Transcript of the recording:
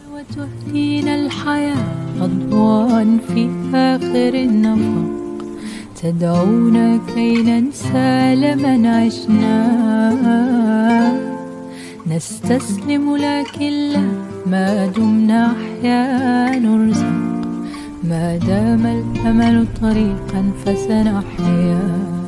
وتهدينا الحياة أضواء في آخر النفق، تدعونا كي ننسى لمن عشنا. نستسلم لكن لا، ما دمنا أحياء نرزق، ما دام الأمل طريقا فسنحيا.